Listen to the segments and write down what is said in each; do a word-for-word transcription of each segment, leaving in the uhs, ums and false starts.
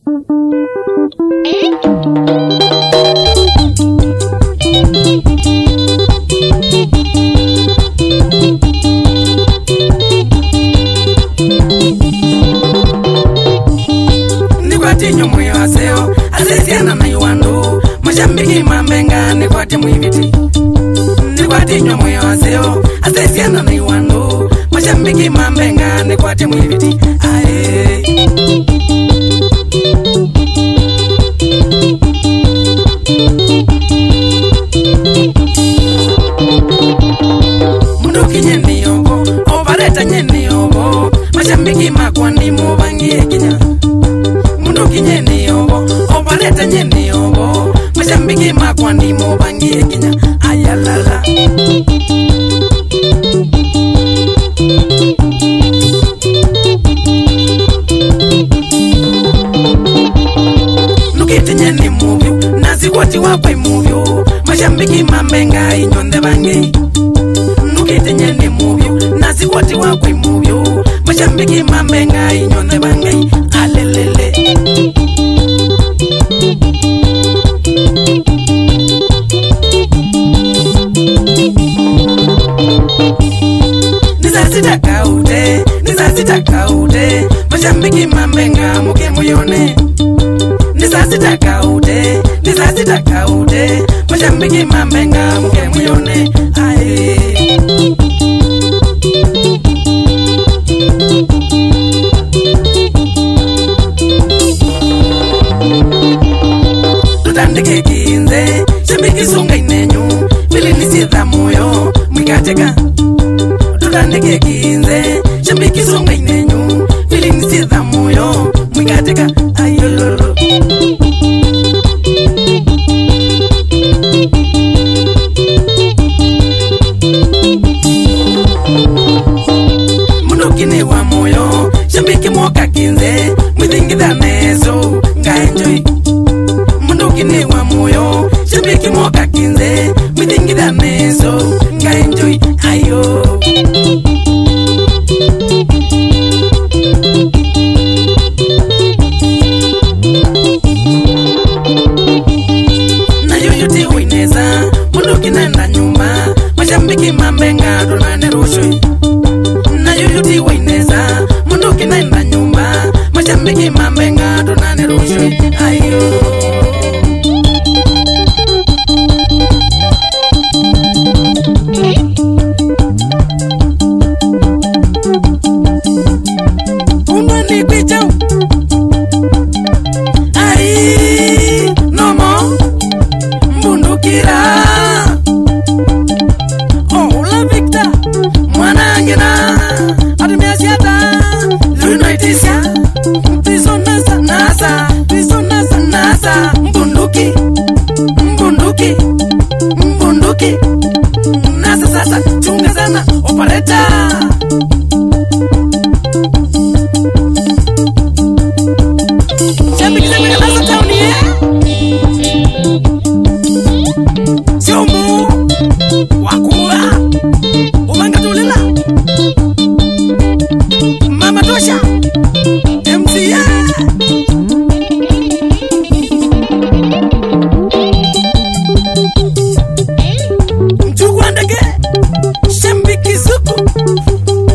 Nikwati nyumuyo aseo asesiana na yuwandu Mashambiki mambenga nikwati mwiviti Nikwati nyumuyo aseo asesiana na yuwandu Mashambiki mambenga nikwati mwiviti Ae Mundu kinyeni yobo Ovareta nyeni yobo Mashambiki makwani mubangie kinya Mundu kinyeni yobo Ovareta nyeni yobo Mashambiki makwani mubangie kinya Ayalala Nukiti nyeni muvyo Nasi wati wapai muvyo Mashambiki mambenga inyonde bangi Nukiti nyeni muvyo Nasi wati wapai muvyo Mashambiki mambenga inyonde bangi Alelele Nizazita kaude Nizazita kaude Mashambiki mambenga muke muyone Nizazita kaude Nizazita kaude Mashambiki mambenga muke muyone Ae Tutandike kinze Shambiki sunga inenyu Vili nisitha moyo Mwikateka Tutandike kinze Shambiki sunga inenyu Vili nisitha moyo Mwikateka Ayololo Mundu kine wa moyo Shambiki mwoka kinze Mwithingitha nezo Nga enjoy Mundu kine wa moyo Shambiki mwoka kinze Mwithingitha nezo Nga enjoy Ayo Na yoyote uineza Mundu kinenda nyumba Mashambiki mambenga Donane rushwe Na yoyote uineza Mundu kinenda nyumba Mashambiki mambenga Donane rushwe Ayo Umani kwichau Ai Nomo Mbundukira Ola Victor Mwanangina Adimiasiata Lunoitisia Piso nasa nasa Piso nasa nasa Mbunduki Mbunduki Mbunduki Nasa sasa Chunga sana Opareta Shambiki semeka nasa tauni eh Siomu Wakua Umangatulila Mama Tosha M C A Mchugwandeke Shambiki suku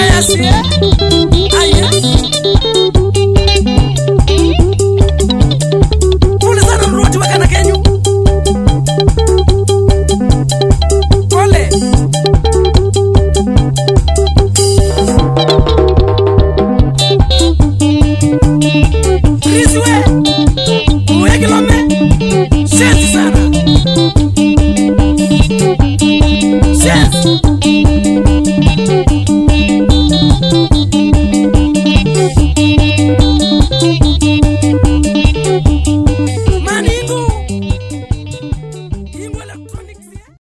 Aya sie. Aya. Pole sana rudi wakana Kenyu. Pole. Rizwe. Mwege lome. Shenzi sana. Shenzi.